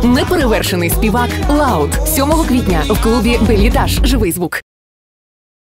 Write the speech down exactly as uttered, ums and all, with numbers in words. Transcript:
Неперевершений співак Лауд. сьомого квітня в клубі Белітаж. Живий звук.